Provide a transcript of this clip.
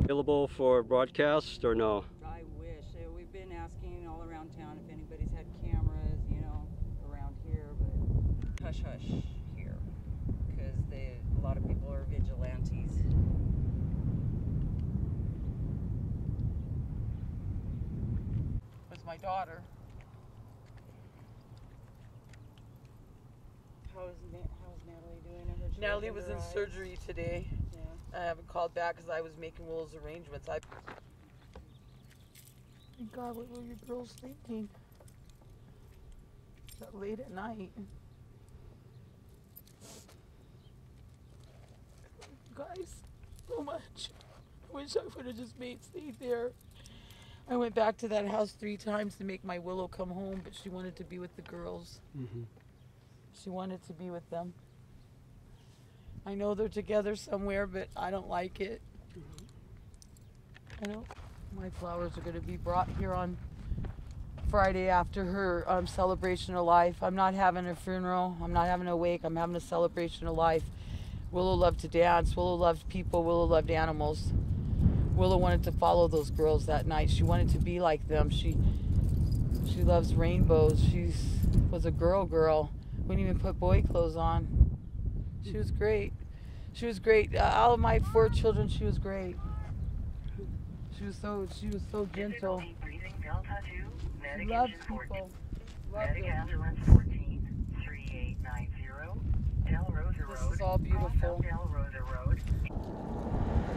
Available for broadcast or no? I wish. We've been asking all around town if anybody's had cameras, you know, around here, but hush hush here, because a lot of people are vigilantes. That's my daughter. How's Natalie doing? Natalie was in surgery today. Yeah. I haven't called back because I was making Willow's arrangements. God, what were your girls thinking? That late at night. Guys, so much. I wish I would have just stayed there. I went back to that house 3 times to make my Willow come home, but she wanted to be with the girls. Mm-hmm. She wanted to be with them. I know they're together somewhere, but I don't like it. I know my flowers are going to be brought here on Friday after her celebration of life. I'm not having a funeral. I'm not having a wake. I'm having a celebration of life. Willow loved to dance. Willow loved people. Willow loved animals. Willow wanted to follow those girls that night. She wanted to be like them. She loves rainbows. She was a girl. Wouldn't even put boy clothes on. She was great. She was great. All of my 4 children, she was great. She was so gentle. She loved people. Loved them. This is all beautiful.